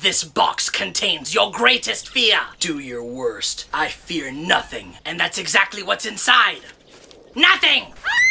This box contains your greatest fear. Do your worst. I fear nothing. And that's exactly what's inside. Nothing!